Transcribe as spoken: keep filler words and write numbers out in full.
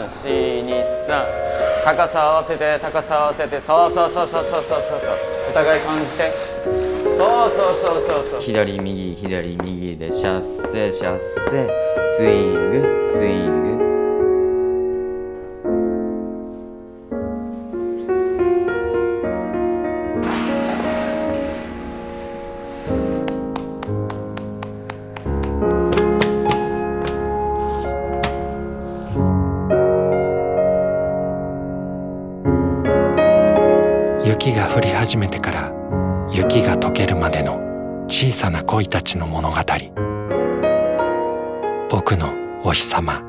しにさん、高さ合わせて高さ合わせて、そうそうそうそうそうそうそうそう、お互い感じて、そうそうそうそうそう、左右左右でシャッセシャッセ、スイングスイング。 雪が降り始めてから雪が溶けるまでの小さな恋たちの物語。僕のお日様。